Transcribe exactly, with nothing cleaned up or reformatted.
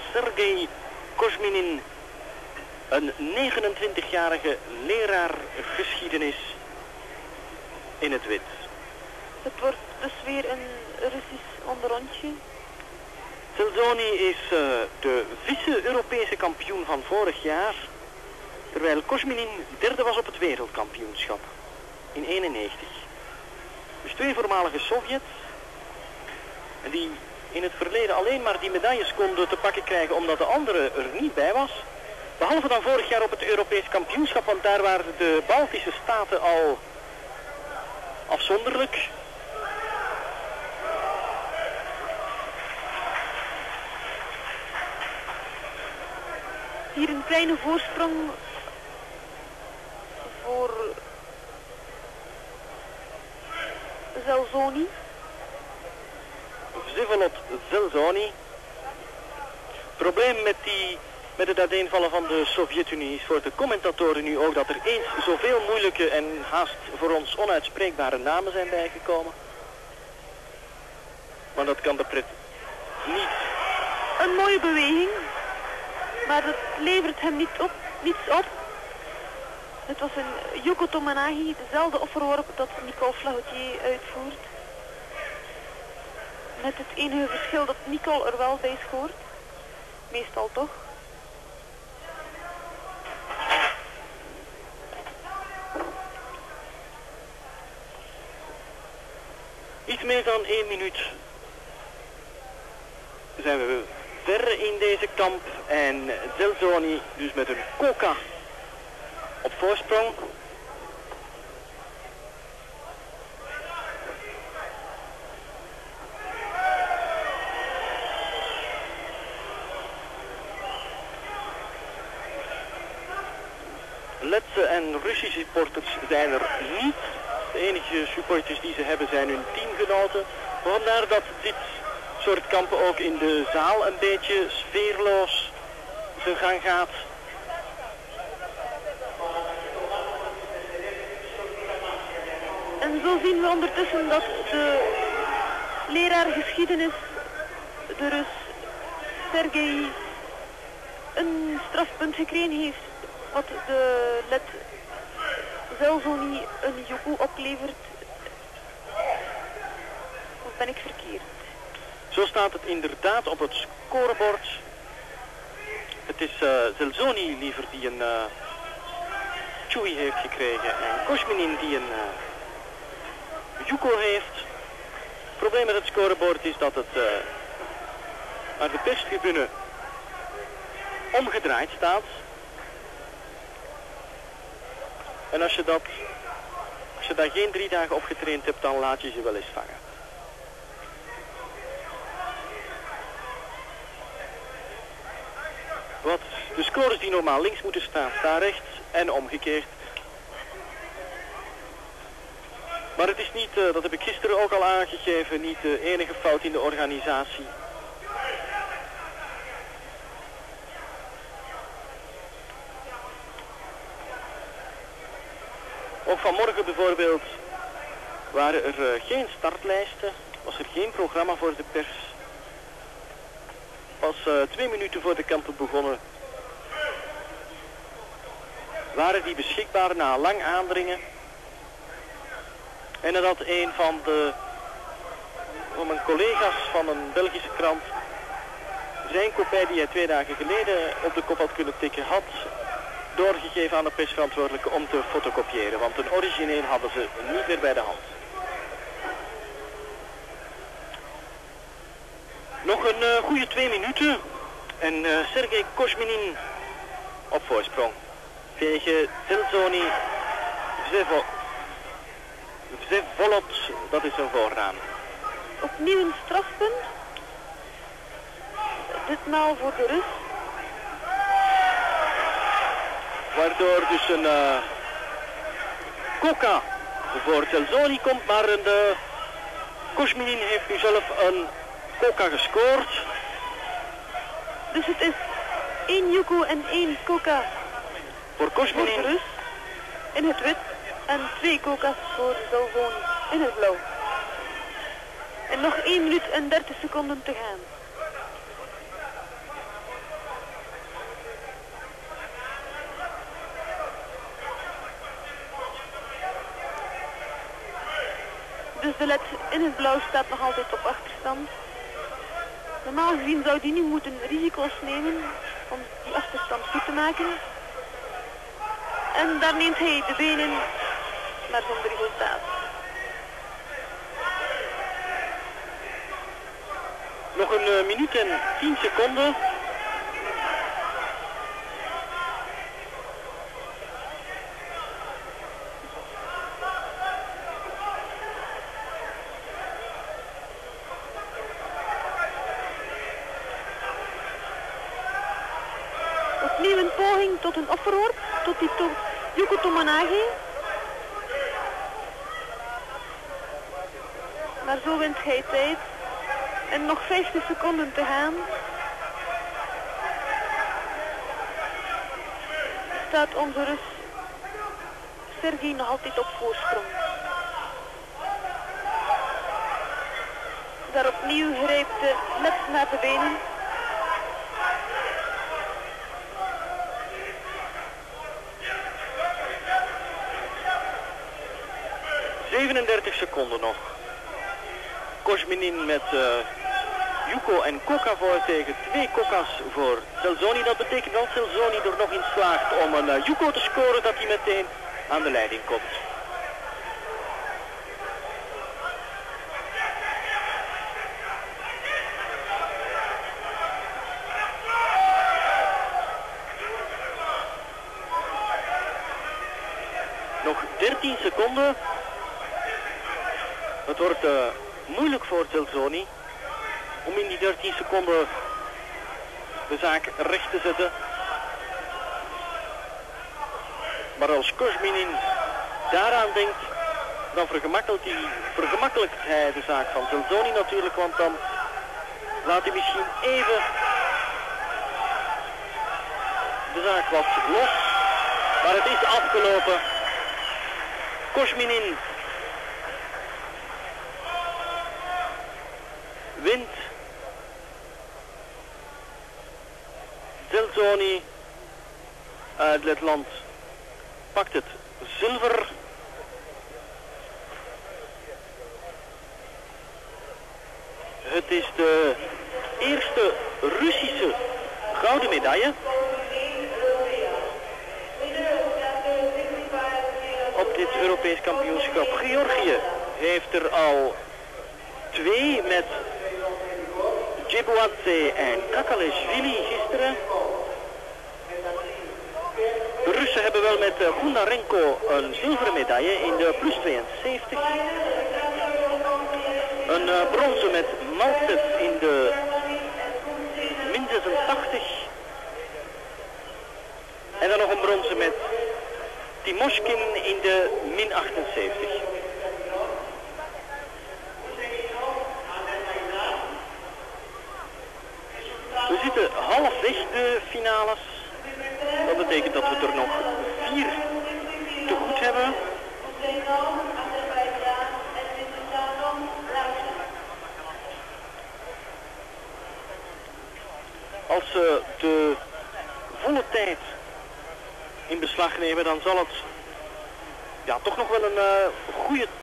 Sergey Kosmynin, een negenentwintigjarige leraar geschiedenis in het wit. Het wordt dus weer een Russisch onderrondje. Zelonijs is uh, de vice-Europese kampioen van vorig jaar, terwijl Kosmynin derde was op het wereldkampioenschap in eenennegentig. Dus twee voormalige Sovjets, die in het verleden alleen maar die medailles konden te pakken krijgen omdat de andere er niet bij was. Behalve dan vorig jaar op het Europees kampioenschap, want daar waren de Baltische staten al afzonderlijk. Hier een kleine voorsprong voor Zelonijs. Vsevolods Zelonijs. Probleem met, die, met het uiteenvallen van de Sovjet-Unie is voor de commentatoren nu ook dat er eens zoveel moeilijke en haast voor ons onuitspreekbare namen zijn bijgekomen. Maar dat kan de pret niet. Een mooie beweging, maar dat levert hem niet op, niets op. Het was een Yuko Tomanagi, dezelfde offerworp dat Nicole Flahotier uitvoert. Met het enige verschil dat Nicole er wel bij scoort. Meestal toch. Iets meer dan één minuut zijn we ver in deze kamp en Zelonijs dus met een koka op voorsprong. Letse en Russische supporters zijn er niet. De enige supporters die ze hebben zijn hun teamgenoten. Vandaar dat dit soort kampen ook in de zaal een beetje sfeerloos zijn gang gaat. En zo zien we ondertussen dat de leraar geschiedenis, de Rus Sergey, een strafpunt gekregen heeft. Wat de L A T Zelonijs een Judo oplevert. Of ben ik verkeerd? Zo staat het inderdaad op het scorebord. Het is uh, Zelonijs liever die een uh, Chui heeft gekregen en Kosmynin die een uh, Judo heeft. Het probleem met het scorebord is dat het uh, naar de perstribune omgedraaid staat. En als je, dat, als je daar geen drie dagen op getraind hebt, dan laat je ze wel eens vangen. Wat de scores die normaal links moeten staan, staan rechts en omgekeerd. Maar het is niet, uh, dat heb ik gisteren ook al aangegeven, niet de enige fout in de organisatie. Ook vanmorgen bijvoorbeeld waren er uh, geen startlijsten, was er geen programma voor de pers. Pas uh, twee minuten voor de kampen begonnen waren die beschikbaar na lang aandringen. En nadat een van de van mijn collega's van een Belgische krant zijn kopij die hij twee dagen geleden op de kop had kunnen tikken had doorgegeven aan de persverantwoordelijke om te fotocopiëren, want een origineel hadden ze niet meer bij de hand. Nog een uh, goede twee minuten en uh, Sergey Kosmynin op voorsprong tegen Zelonijs Vsevolods, dat is een voornaam. Opnieuw een strafpunt. Ditmaal voor de Rus. Waardoor dus een uh, koka voor Zelonijs komt, maar een uh, Kosmynin heeft nu zelf een koka gescoord. Dus het is één Judo en één koka voor Kosmynin. Voor de Rus in het wit en twee koka's voor Zelonijs in het blauw. En nog één minuut en dertig seconden te gaan. de L A T in het blauw staat nog altijd op achterstand. Normaal gezien zou die nu moeten risico's nemen om die achterstand goed te maken. En daar neemt hij de benen, maar zonder resultaat. Nog een uh, minuut en tien seconden. Opnieuw een poging tot een offerworp, tot die to Yuko Tomanagi. Maar zo wint hij tijd. En nog vijftig seconden te gaan. Staat onze Rus Sergey nog altijd op voorsprong. Daar opnieuw grijpt de L A T naar de benen. zevenendertig seconden nog. Kosmynin met uh, Yuko en Koka voor tegen twee Kokas voor Zelonijs. Dat betekent dat Zelonijs er nog in slaagt om een uh, Yuko te scoren, dat hij meteen aan de leiding komt. Nog dertien seconden. Het wordt uh, moeilijk voor Zelonijs om in die dertien seconden de zaak recht te zetten. Maar als Kosmynin daaraan denkt, dan vergemakkelijkt hij, vergemakkelijkt hij de zaak van Zelonijs natuurlijk, want dan laat hij misschien even de zaak wat los. Maar het is afgelopen. Kosmynin wint. Zelonijs uit Letland pakt het zilver. Het is de eerste Russische gouden medaille op dit Europees kampioenschap. Georgië heeft er al twee met Vsevolods en Kakaleshvili gisteren. De Russen hebben wel met Gundarenko een zilveren medaille in de plus tweeënzeventig. Een uh, bronzen met Maltsev in de min zesentachtig. En dan nog een bronzen met Timoshkin in de min achtenzeventig. We zitten halfweg de finales. Dat betekent dat we er nog vier te goed hebben. Als ze de volle tijd in beslag nemen, dan zal het ja, toch nog wel een uh, goede